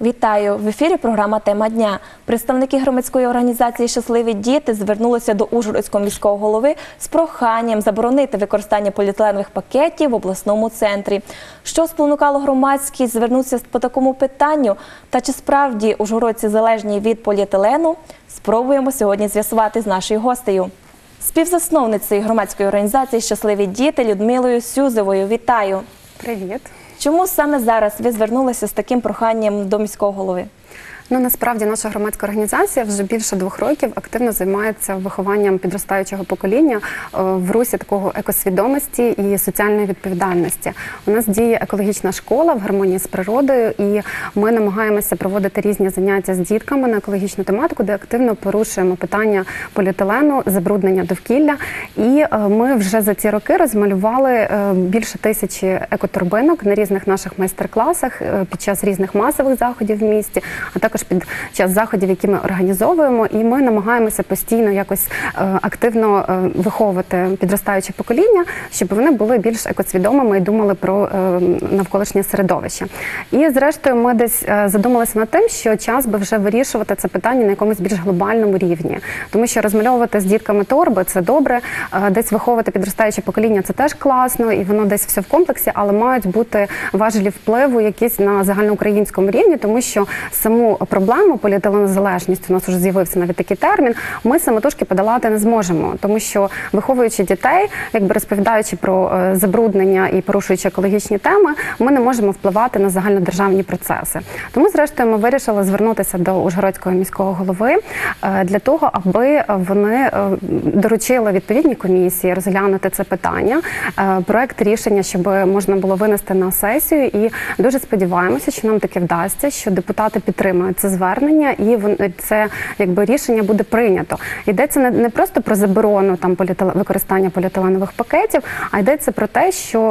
Вітаю! В ефірі програма «Тема дня». Представники громадської організації «Щасливі діти» звернулися до Ужгородського міського голови з проханням заборонити використання поліетиленових пакетів в обласному центрі. Що спонукало громадськість звернутися по такому питанню? Та чи справді ужгородці залежні від поліетилену? Спробуємо сьогодні з'ясувати з нашою гостею. Співзасновницею громадської організації «Щасливі діти» Людмилою Сюзевою. Вітаю! Привіт! Чому саме зараз ви звернулися з таким проханням до міського голови? Насправді наша громадська організація вже більше 2 років активно займається вихованням підростаючого покоління в русі такого екосвідомості і соціальної відповідальності. У нас діє екологічна школа в гармонії з природою, і ми намагаємося проводити різні заняття з дітками на екологічну тематику, де активно порушуємо питання поліетилену, забруднення довкілля. І ми вже за ці роки розмалювали більше 1000 екоторбинок на різних наших майстер-класах під час різних масових заходів в місті, а також під час заходів, які ми організовуємо, і ми намагаємося постійно якось активно виховувати підростаюче покоління, щоб вони були більш екосвідомими і думали про навколишнє середовище. І зрештою ми десь задумалися над тим, що час би вже вирішувати це питання на якомусь більш глобальному рівні. Тому що розмальовувати з дітками торби – це добре, десь виховувати підростаюче покоління – це теж класно, і воно десь все в комплексі, але мають бути важелі впливу якісь на загальноукраїнському рівні, тому що саму проблему поліетиленозалежність, у нас вже з'явився навіть такий термін, ми самотужки подолати не зможемо, тому що виховуючи дітей, якби розповідаючи про забруднення і порушуючи екологічні теми, ми не можемо впливати на загальнодержавні процеси. Тому, зрештою, ми вирішили звернутися до Ужгородського міського голови для того, аби вони доручили відповідні комісії розглянути це питання, проект рішення, щоб можна було винести на сесію, і дуже сподіваємося, що нам таки вдасться, що депутати підтримують це звернення, і це якби рішення буде прийнято. Йдеться не просто про заборону там використання поліетиленових пакетів, а йдеться про те, що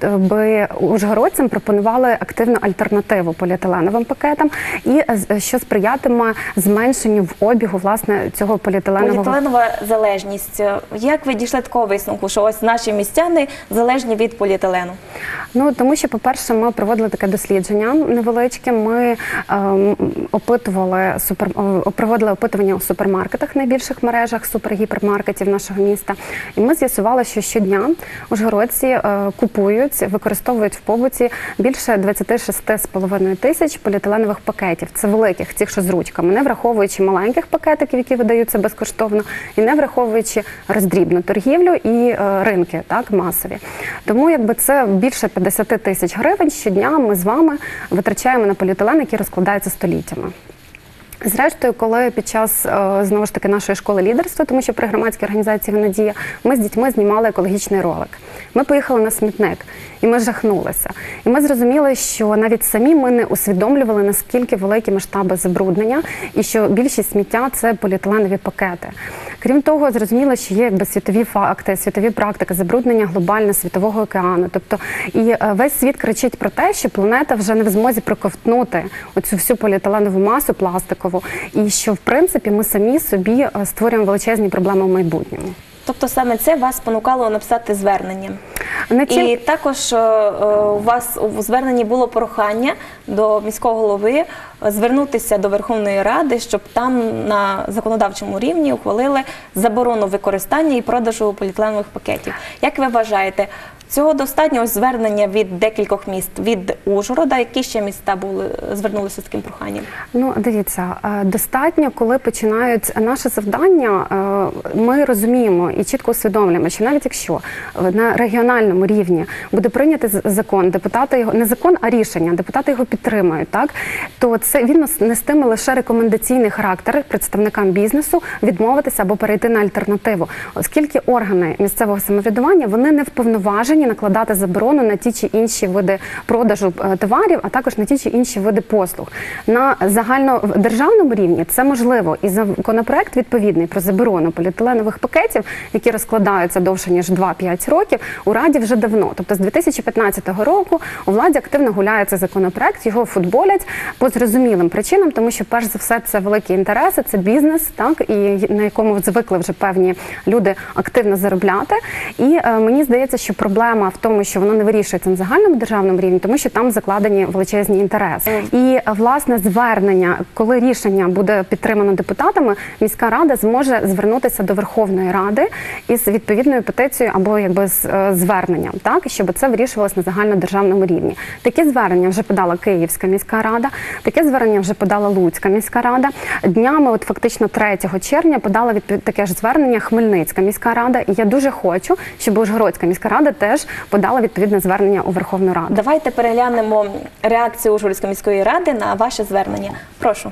би ужгородцям пропонували активну альтернативу поліетиленовим пакетам, і що сприятиме зменшенню в обігу власне цього поліетиленового. Поліетиленова залежність. Як ви дійшли такого висновку, що ось наші містяни залежні від поліетилену? Тому що, по-перше, ми проводили таке дослідження невеличке. Ми проводили опитування у супермаркетах, найбільших мережах супергіпермаркетів нашого міста. І ми з'ясували, що щодня ужгородці купують, використовують в побуті більше 26,5 тисяч поліетиленових пакетів. Це великих, ті, що з ручками, не враховуючи маленьких пакетиків, які видаються безкоштовно, і не враховуючи роздрібну торгівлю і ринки, так, масові. Тому якби це більше 50 тисяч гривень щодня ми з вами витрачаємо на поліетилен, який розкладається століттями. Зрештою, коли під час, знову ж таки, нашої школи лідерства, тому що при громадській організації «Надія», ми з дітьми знімали екологічний ролик. Ми поїхали на смітник, і ми жахнулися. І ми зрозуміли, що навіть самі ми не усвідомлювали, наскільки великі масштаби забруднення, і що більшість сміття – це поліетиленові пакети. Крім того, зрозуміло, що є світові факти, світові практики забруднення глобальне світового океану. Тобто, і весь світ кричить про те, що планета вже не в змозі проковтнути оцю всю поліетиленову масу пластикову, і що, в принципі, ми самі собі створюємо величезні проблеми в майбутньому. Тобто саме це вас спонукало написати звернення? І також у вас у зверненні було прохання до міського голови звернутися до Верховної Ради, щоб там на законодавчому рівні ухвалили заборону використання і продажу поліетиленових пакетів. Як ви вважаєте, цього достатньо звернення від декількох міст, від Ужгорода? Які ще міста звернулися з таким проханням? Дивіться, достатньо, коли починають наше завдання, ми розуміємо і чітко усвідомлюємо, що навіть якщо на регіональному рівні буде прийнятий закон, депутати його, не закон, а рішення, депутати його підтримують, так, то це він нестиме лише рекомендаційний характер представникам бізнесу відмовитися або перейти на альтернативу. Оскільки органи місцевого самоврядування, вони не вповноважені накладати заборону на ті чи інші види продажу товарів, а також на ті чи інші види послуг. На загальнодержавному рівні це можливо. І законопроект відповідний про заборону поліетиленових пакетів, які розкладаються довше, ніж 2-5 років, у Раді вже давно. Тобто з 2015 року у владі активно гуляє цей законопроект, його футболять по зрозумілим причинам, тому що, перш за все, це великі інтереси, це бізнес, так, і на якому звикли вже певні люди активно заробляти. І мені здається, що проблема проблема в тому, що воно не вирішується на загальному державному рівні, тому що там закладені величезні інтереси. І, власне, звернення, коли рішення буде підтримано депутатами, міська рада зможе звернутися до Верховної Ради із відповідною петицією або якби з зверненням, так, щоб це вирішувалося на загальнодержавному рівні. Такі звернення вже подала Київська міська рада, таке звернення вже подала Луцька міська рада. Днями, от фактично 3 червня, подала таке ж звернення Хмельницька міська рада. І я дуже хочу, щоб Ужгородська міська рада теж подала відповідне звернення у Верховну Раду. Давайте переглянемо реакцію Ужгородської міської ради на ваше звернення. Прошу.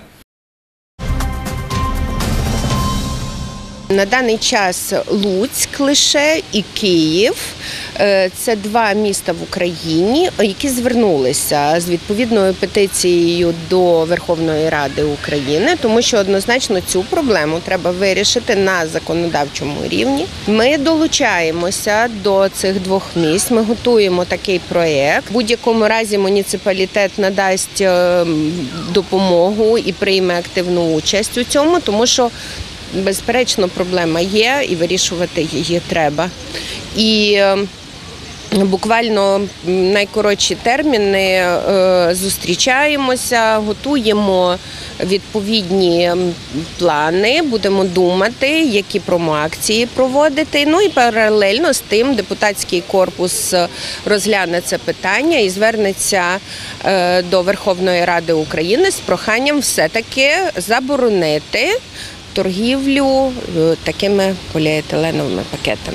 На даний час Луцьк лише і Київ – це 2 міста в Україні, які звернулися з відповідною петицією до Верховної Ради України, тому що однозначно цю проблему треба вирішити на законодавчому рівні. Ми долучаємося до цих 2 міст, ми готуємо такий проєкт. В будь-якому разі муніципалітет надасть допомогу і прийме активну участь у цьому, тому що безперечно, проблема є і вирішувати її треба. І буквально найкоротші терміни зустрічаємося, готуємо відповідні плани, будемо думати, які промоакції проводити. Ну і паралельно з тим депутатський корпус розгляне це питання і звернеться до Верховної Ради України з проханням все-таки заборонити торгівлю такими поліетиленовими пакетами.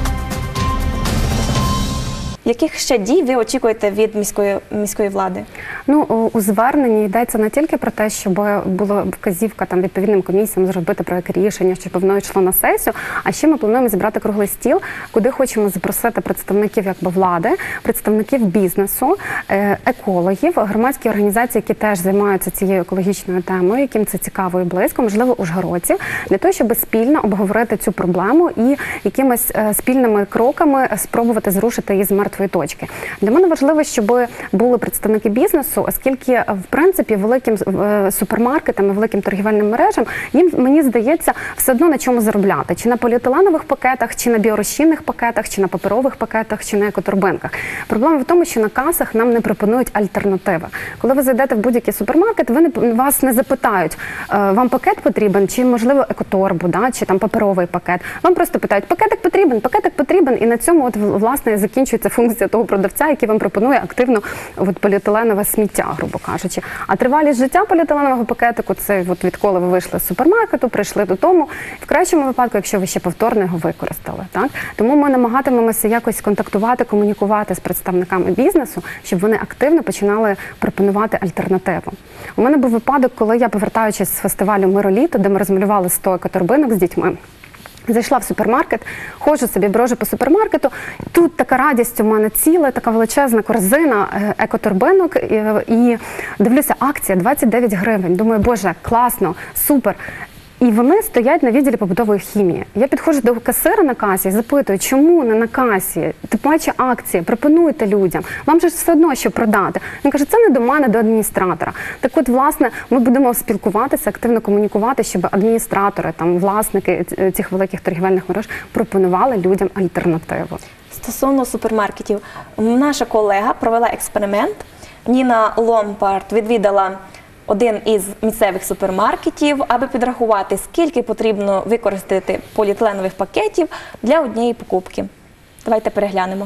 Яких ще дій ви очікуєте від міської влади? Ну, у зверненні йдеться не тільки про те, щоб була вказівка там відповідним комісіям зробити проект рішення, щоб воно йшло на сесію, а ще ми плануємо зібрати круглий стіл, куди хочемо запросити представників якби влади, представників бізнесу, екологів, громадські організації, які теж займаються цією екологічною темою, яким це цікаво і близько, можливо, ужгородців, для того, щоб спільно обговорити цю проблему і якимись спільними кроками спробувати зрушити її з мертвої точки. Для мене важливо, щоб були представники бізнесу, оскільки, в принципі, великим супермаркетам і великим торгівельним мережам їм, мені здається, все одно на чому заробляти. Чи на поліетиленових пакетах, чи на біорозчинних пакетах, чи на паперових пакетах, чи на екоторбинках. Проблема в тому, що на касах нам не пропонують альтернативи. Коли ви зайдете в будь-який супермаркет, вас не запитають, вам пакет потрібен, чи, можливо, екоторбу, да, чи там паперовий пакет. Вам просто питають, пакетик потрібен, і на цьому, от, власне, закінчується функція того продавця, який вам пропонує активно поліетиленове сміття, грубо кажучи. А тривалість життя поліетиленового пакетику – це відколи ви вийшли з супермаркету, прийшли додому, в кращому випадку, якщо ви ще повторно його використали. Так? Тому ми намагатимемося якось контактувати, комунікувати з представниками бізнесу, щоб вони активно починали пропонувати альтернативу. У мене був випадок, коли я, повертаючись з фестивалю «Мироліто», де ми розмалювали 100 екоторбинок з дітьми, зайшла в супермаркет, ходжу собі, брожу по супермаркету, тут така радість у мене ціла, така величезна корзина екоторбинок, і дивлюся, акція 29 гривень. Думаю, боже, класно, супер. І вони стоять на відділі побутової хімії. Я підходжу до касира на касі і запитую, чому не на касі? Тим паче акції, пропонуйте людям. Вам же все одно що продати. Він каже, це не до мене, до адміністратора. Так от, власне, ми будемо спілкуватися, активно комунікувати, щоб адміністратори, там, власники цих великих торгівельних мереж пропонували людям альтернативу. Стосовно супермаркетів, наша колега провела експеримент. Ніна Ломбард відвідала один із місцевих супермаркетів, аби підрахувати, скільки потрібно використати поліетиленових пакетів для однієї покупки. Давайте переглянемо.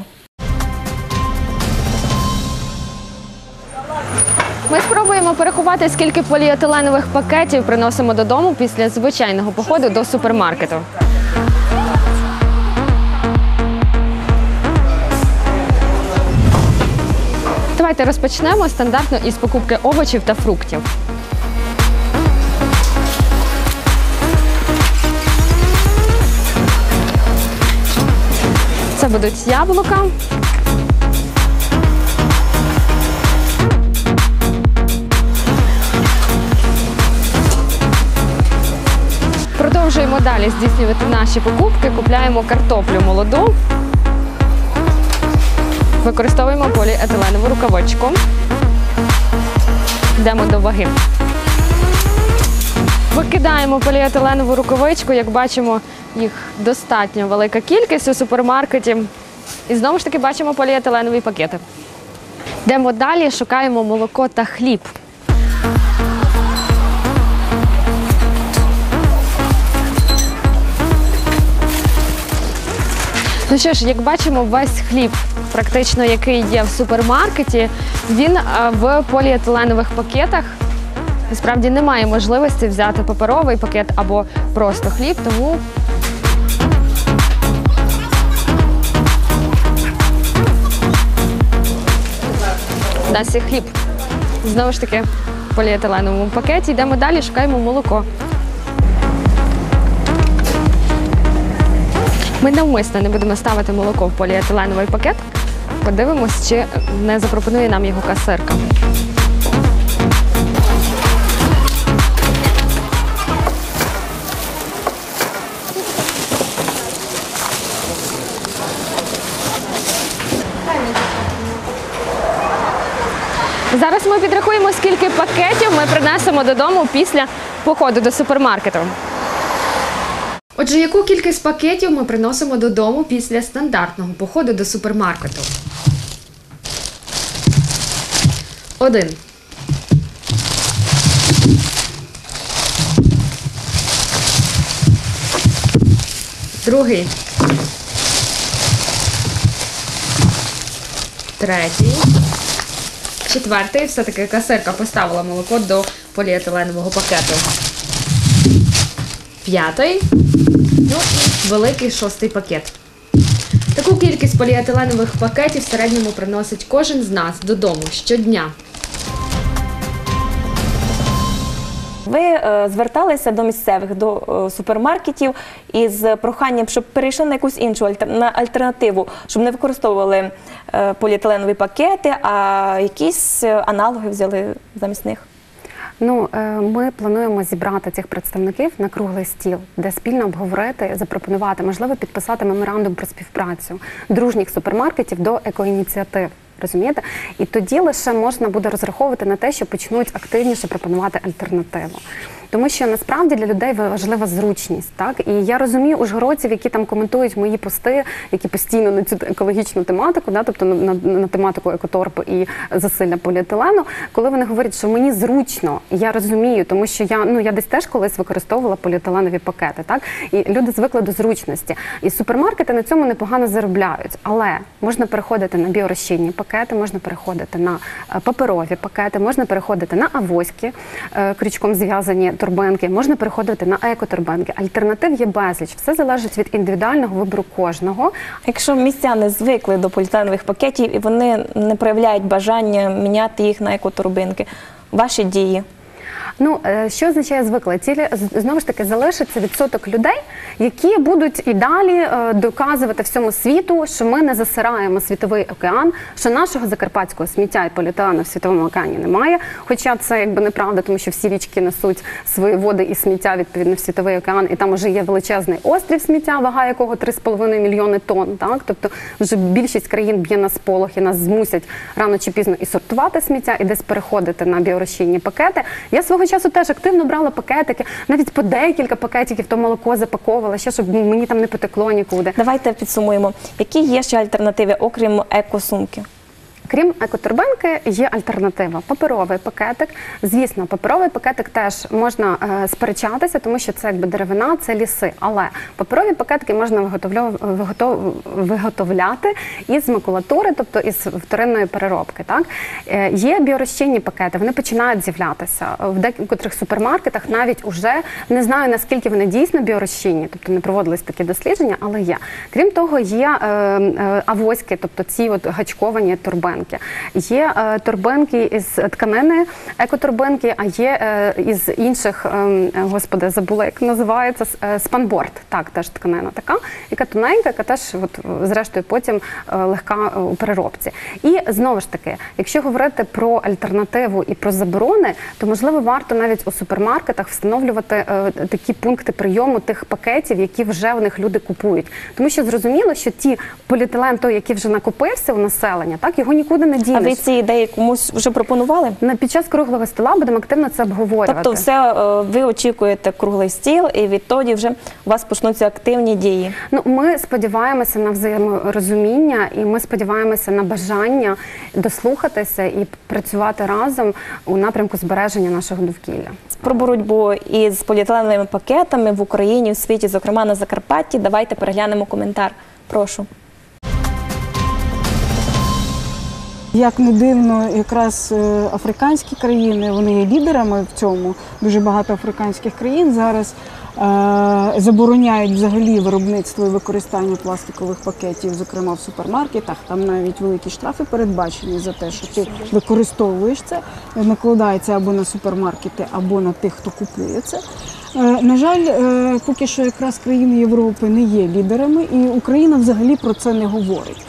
Ми спробуємо порахувати, скільки поліетиленових пакетів приносимо додому після звичайного походу до супермаркету. Давайте розпочнемо стандартно із покупки овочів та фруктів. Це будуть яблука, продовжуємо далі здійснювати наші покупки, купляємо картоплю молоду. Використовуємо поліетиленову рукавичку. Йдемо до ваги. Викидаємо поліетиленову рукавичку. Як бачимо, їх достатньо велика кількість у супермаркеті. І знову ж таки бачимо поліетиленові пакети. Йдемо далі, шукаємо молоко та хліб. Ну що ж, як бачимо, весь хліб, практично який є в супермаркеті, він в поліетиленових пакетах. Насправді немає можливості взяти паперовий пакет або просто хліб, тому у нас є хліб. Знову ж таки, в поліетиленовому пакеті. Йдемо далі, шукаємо молоко. Ми навмисно не будемо ставити молоко в поліетиленовий пакет. Подивимось, чи не запропонує нам його касирка. Зараз ми підрахуємо, скільки пакетів ми принесемо додому після походу до супермаркету. Отже, яку кількість пакетів ми приносимо додому після стандартного походу до супермаркету? 1. 2. 3. 4. Все-таки касирка поставила молоко до поліетиленового пакету. 5. Ну і великий 6 пакет. Таку кількість поліетиленових пакетів в середньому приносить кожен з нас додому щодня. Ви зверталися до місцевих, до супермаркетів із проханням, щоб перейшли на якусь іншу альтернативу, щоб не використовували поліетиленові пакети, а якісь аналоги взяли замість них? Ну, ми плануємо зібрати цих представників на круглий стіл, де спільно обговорити, запропонувати, можливо, підписати меморандум про співпрацю дружніх супермаркетів до екоініціатив. Розумієте? І тоді лише можна буде розраховувати на те, що почнуть активніше пропонувати альтернативу. Тому що насправді для людей важлива зручність, так? І я розумію ужгородців, які там коментують мої пости, які постійно на цю екологічну тематику, да? Тобто на тематику екоторпу і засилля поліетилену, коли вони говорять, що мені зручно, я розумію, тому що я десь теж колись використовувала поліетиленові пакети, так? І люди звикли до зручності. І супермаркети на цьому непогано заробляють, але можна переходити на біорозчинні пакети, можна переходити на паперові пакети, можна переходити на авоськи, крючком зв'язані торбинки, можна переходити на екоторбинки. Альтернатив є безліч. Все залежить від індивідуального вибору кожного. Якщо містяни звикли до поліетиленових пакетів і вони не проявляють бажання міняти їх на екоторбинки, ваші дії? Ну, що означає звикли? Знову ж таки, залишиться відсоток людей, які будуть і далі доказувати всьому світу, що ми не засираємо світовий океан, що нашого закарпатського сміття і поліетилену в світовому океані немає. Хоча це якби неправда, тому що всі річки несуть свої води і сміття відповідно в світовий океан, і там вже є величезний острів сміття, вага якого 3,5 мільйони тонн. Так? Тобто вже більшість країн б'є на сполох і нас змусять рано чи пізно і сортувати сміття, і десь переходити на біорозчинні пакети. Я свого часу теж активно брала пакетики, навіть по декілька пакетиків то молоко запаковувала, ще щоб мені там не потекло нікуди. Давайте підсумуємо, які є ще альтернативи, окрім екосумки? Крім екоторбинки, є альтернатива. Паперовий пакетик. Звісно, паперовий пакетик теж можна сперечатися, тому що це якби деревина, це ліси. Але паперові пакетики можна виготовляти із макулатури, тобто із вторинної переробки. Так? Є біорозчинні пакети, вони починають з'являтися. В деяких супермаркетах навіть уже, не знаю, наскільки вони дійсно біорозчинні, тобто не проводились такі дослідження, але є. Крім того, є авоськи, тобто ці от гачковані торбинки. Є торбинки із тканини, екоторбинки, а є із інших, господи, забула, як називається, спанборд, так, теж тканина така, яка тоненька, яка теж, от, зрештою, потім легка у переробці. І, знову ж таки, якщо говорити про альтернативу і про заборони, то, можливо, варто навіть у супермаркетах встановлювати такі пункти прийому тих пакетів, які вже в них люди купують. Тому що зрозуміло, що ті поліетилен, той, який вже накопився у населення, так, його ніколи нікуди не А дінеш. ви ці ідеї комусь вже пропонували? Під час круглого стола будемо активно це обговорювати. Тобто все, ви очікуєте круглий стіл, і відтоді вже у вас почнуться активні дії. Ну, ми сподіваємося на взаєморозуміння, і ми сподіваємося на бажання дослухатися і працювати разом у напрямку збереження нашого довкілля. Про боротьбу із поліетиленовими пакетами в Україні, у світі, зокрема на Закарпатті, давайте переглянемо коментар. Прошу. Як не дивно, якраз африканські країни, вони є лідерами в цьому. Дуже багато африканських країн зараз забороняють взагалі виробництво і використання пластикових пакетів, зокрема в супермаркетах. Там навіть великі штрафи передбачені за те, що ти використовуєш це, накладається або на супермаркети, або на тих, хто купує це. На жаль, поки що якраз країни Європи не є лідерами, і Україна взагалі про це не говорить.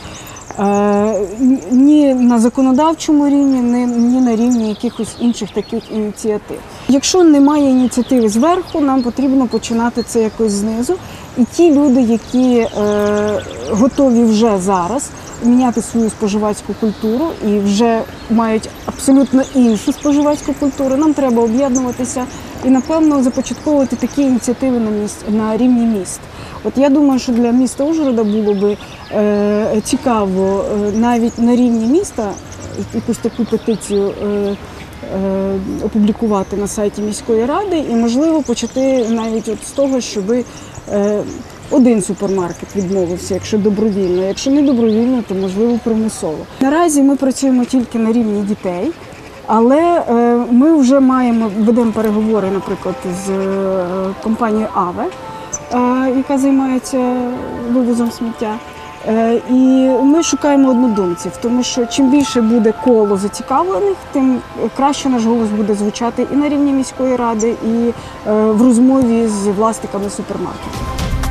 Ні на законодавчому рівні, ні на рівні якихось інших таких ініціатив. Якщо немає ініціативи зверху, нам потрібно починати це якось знизу. І ті люди, які готові вже зараз міняти свою споживацьку культуру і вже мають абсолютно іншу споживацьку культуру, нам треба об'єднуватися і, напевно, започатковувати такі ініціативи на рівні міст. От я думаю, що для міста Ужгорода було би цікаво навіть на рівні міста якусь таку петицію опублікувати на сайті міської ради і, можливо, почати навіть от з того, щоб один супермаркет відмовився, якщо добровільно. Якщо не добровільно, то, можливо, примусово. Наразі ми працюємо тільки на рівні дітей, але ми вже ведемо переговори, наприклад, з компанією АВЕ, яка займається вивозом сміття. І ми шукаємо однодумців, тому що чим більше буде коло зацікавлених, тим краще наш голос буде звучати і на рівні міської ради, і в розмові з власниками супермаркетів.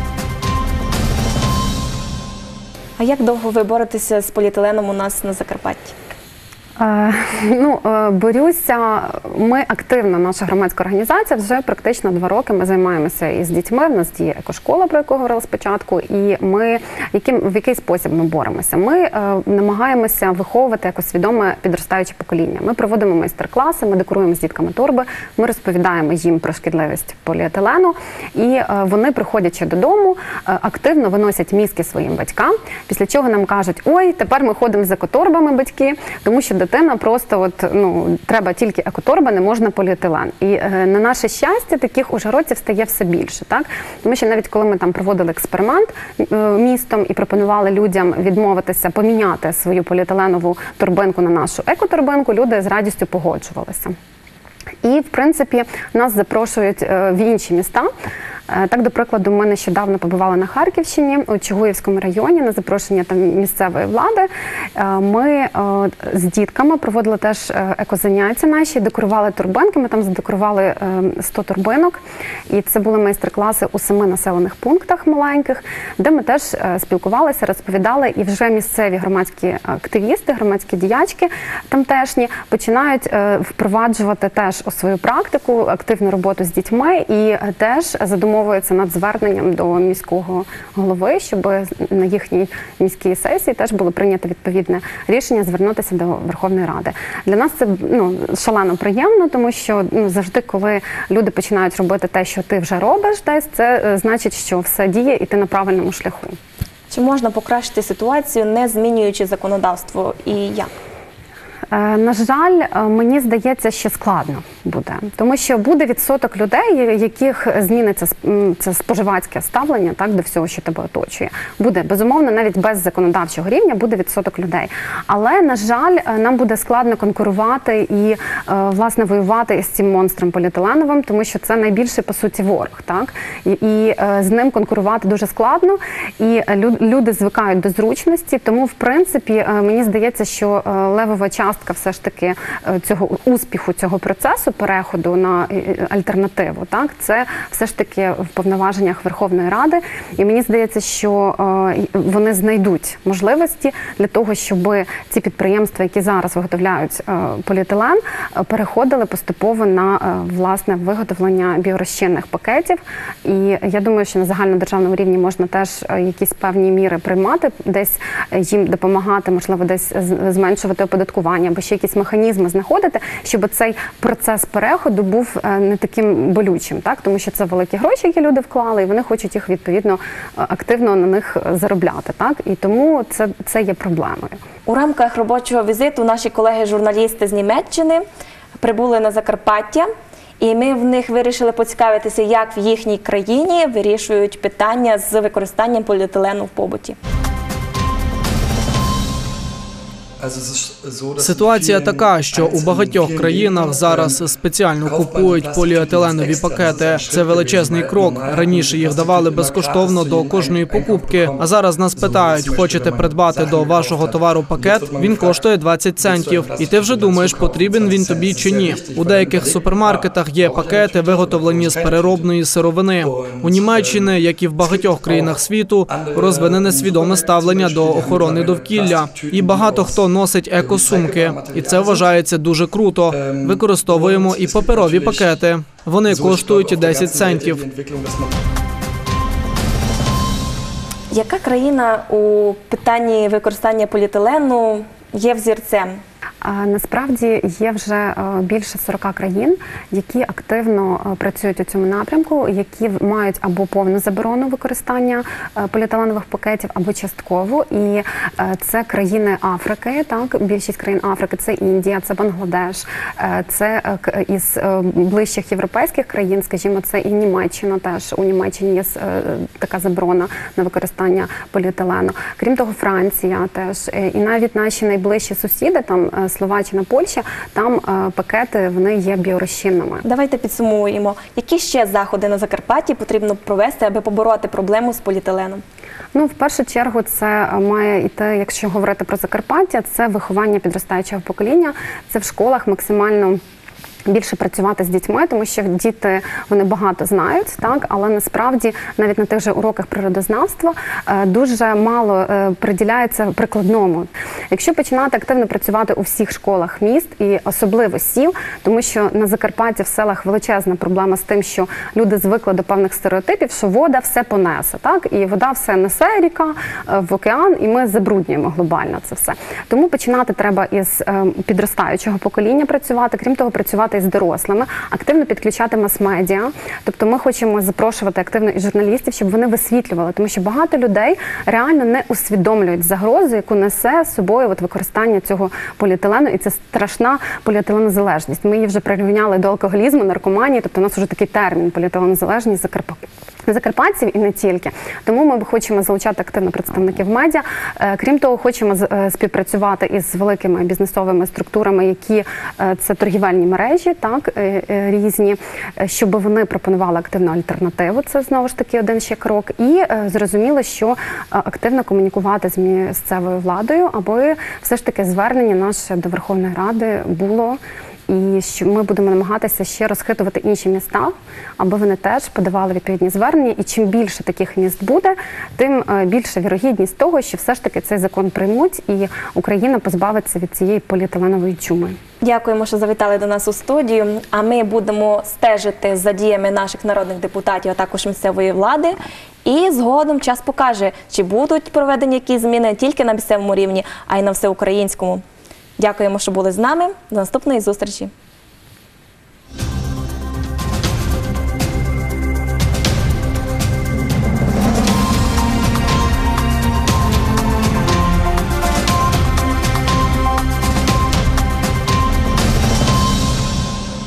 А як довго ви боретеся з поліетиленом у нас на Закарпатті? Борюся, ми активно, наша громадська організація, вже практично 2 роки ми займаємося із дітьми, в нас діє екошкола, про яку говорила спочатку, і ми, в який спосіб ми боремося? Ми намагаємося виховувати екосвідоме підростаюче покоління. Ми проводимо майстер-класи, ми декоруємо з дітками торби, ми розповідаємо їм про шкідливість поліетилену, і вони, приходячи додому, активно виносять мізки своїм батькам, після чого нам кажуть: ой, тепер ми ходимо з екоторбами, батьки, тому що дитина просто треба тільки екоторба, не можна поліетилен. І на наше щастя, таких ужгородців стає все більше, так? Тому що навіть коли ми там проводили експеримент містом і пропонували людям відмовитися, поміняти свою поліетиленову торбинку на нашу екоторбинку, люди з радістю погоджувалися. І, в принципі, нас запрошують в інші міста. Так, до прикладу, ми нещодавно побували на Харківщині, у Чугуївському районі, на запрошення там місцевої влади. Ми з дітками проводили теж екозаняття наші, декорували торбинки, ми там задекорували 100 торбинок. І це були майстер-класи у 7 населених пунктах маленьких, де ми теж спілкувалися, розповідали, і вже місцеві громадські активісти, громадські діячки тамтешні починають впроваджувати теж у свою практику активну роботу з дітьми і теж задумовуються над зверненням до міського голови, щоб на їхній міській сесії теж було прийнято відповідне рішення звернутися до Верховної Ради. Для нас це шалено приємно, тому що завжди, коли люди починають робити те, що ти вже робиш десь, це значить, що все діє і ти на правильному шляху. Чи можна покращити ситуацію, не змінюючи законодавство, і як? На жаль, мені здається, що складно буде, тому що буде відсоток людей, яких зміниться це споживацьке ставлення, так, до всього, що тебе оточує. Буде, безумовно, навіть без законодавчого рівня буде відсоток людей. Але, на жаль, нам буде складно конкурувати і, власне, воювати із цим монстром поліетиленовим, тому що це найбільший, по суті, ворог, так? І з ним конкурувати дуже складно, і люди звикають до зручності, тому, в принципі, мені здається, що левова частина частка все ж таки цього успіху цього процесу переходу на альтернативу. Так, це все ж таки в повноваженнях Верховної Ради. І мені здається, що вони знайдуть можливості для того, щоб ці підприємства, які зараз виготовляють поліетилен, переходили поступово на власне виготовлення біорозчинних пакетів. І я думаю, що на загальнодержавному рівні можна теж якісь певні міри приймати, десь їм допомагати, можливо, десь зменшувати оподаткування, або ще якісь механізми знаходити, щоб цей процес переходу був не таким болючим, так? Тому що це великі гроші, які люди вклали, і вони хочуть їх, відповідно, активно на них заробляти. Так? І тому це є проблемою. У рамках робочого візиту наші колеги-журналісти з Німеччини прибули на Закарпаття, і ми в них вирішили поцікавитися, як в їхній країні вирішують питання з використанням поліетилену в побуті. Ситуація така, що у багатьох країнах зараз спеціально купують поліетиленові пакети. Це величезний крок. Раніше їх давали безкоштовно до кожної покупки, а зараз нас питають, хочете придбати до вашого товару пакет? Він коштує 20 центів. І ти вже думаєш, потрібен він тобі чи ні. У деяких супермаркетах є пакети, виготовлені з переробної сировини. У Німеччині, як і в багатьох країнах світу, розвинене свідоме ставлення до охорони довкілля. І багато хто носить екосумки. І це вважається дуже круто. Використовуємо і паперові пакети. Вони коштують 10 центів. Яка країна у питанні використання поліетилену є взірцем? Насправді є вже більше 40 країн, які активно працюють у цьому напрямку, які мають або повну заборону використання поліетиленових пакетів, або часткову. І це країни Африки, так, більшість країн Африки, це Індія, це Бангладеш, це із ближчих європейських країн, скажімо, це і Німеччина теж. У Німеччині є така заборона на використання поліетилену. Крім того, Франція теж. І навіть наші найближчі сусіди, там Словаччина, Польща, там пакети, вони є біорозчинними. Давайте підсумуємо, які ще заходи на Закарпатті потрібно провести, аби побороти проблему з поліетиленом? Ну, в першу чергу, це має йти, якщо говорити про Закарпаття, це виховання підростаючого покоління, це в школах максимально більше працювати з дітьми, тому що діти, вони багато знають, так, але насправді навіть на тих же уроках природознавства дуже мало приділяється прикладному. Якщо починати активно працювати у всіх школах міст і особливо сіл, тому що на Закарпатті в селах величезна проблема з тим, що люди звикли до певних стереотипів, що вода все понесе, так, і вода все несе, ріка, в океан, і ми забруднюємо глобально це все. Тому починати треба із підростаючого покоління працювати, крім того, працювати з дорослими, активно підключати мас-медіа. Тобто ми хочемо запрошувати активно і журналістів, щоб вони висвітлювали, тому що багато людей реально не усвідомлюють загрозу, яку несе з собою використання цього поліетилену, і це страшна поліетиленозалежність. Ми її вже прирівняли до алкоголізму, наркоманії, тобто у нас вже такий термін поліетиленозалежність закарпатців і не тільки. Тому ми хочемо залучати активно представників медіа. Крім того, хочемо співпрацювати із великими бізнесовими структурами, які це торгівельні мережі, так, різні, щоб вони пропонували активну альтернативу. Це знову ж таки один ще крок. І зрозуміло, що активно комунікувати з місцевою владою, аби все ж таки звернення наше до Верховної Ради було. І що ми будемо намагатися ще розхитувати інші міста, аби вони теж подавали відповідні звернення. І чим більше таких міст буде, тим більша вірогідність того, що все ж таки цей закон приймуть і Україна позбавиться від цієї поліетиленової чуми. Дякуємо, що завітали до нас у студію. А ми будемо стежити за діями наших народних депутатів, а також місцевої влади. І згодом час покаже, чи будуть проведені якісь зміни не тільки на місцевому рівні, а й на всеукраїнському. Дякуємо, що були з нами. До наступної зустрічі.